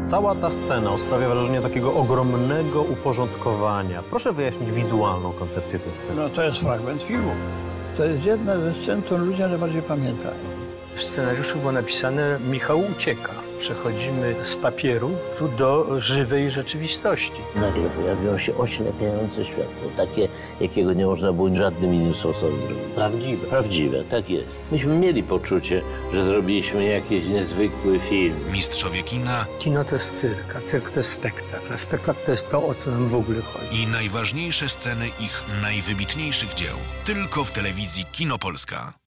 Cała ta scena sprawia wrażenie takiego ogromnego uporządkowania. Proszę wyjaśnić wizualną koncepcję tej sceny. No to jest fragment filmu. To jest jedna ze scen, którą ludzie najbardziej pamiętają. W scenariuszu było napisane: Michał ucieka. Przechodzimy z papieru tu do żywej rzeczywistości. Nagle pojawiło się oślepiające światło, takie, jakiego nie można było żadnym innym sposobem zrobić. Prawdziwe. Prawdziwe, tak jest. Myśmy mieli poczucie, że zrobiliśmy jakiś niezwykły film. Mistrzowie kina Kino to jest cyrk, a cyrk to jest spektakl. A spektakl to jest to, o co nam w ogóle chodzi. i najważniejsze sceny ich najwybitniejszych dzieł. Tylko w telewizji Kino Polska.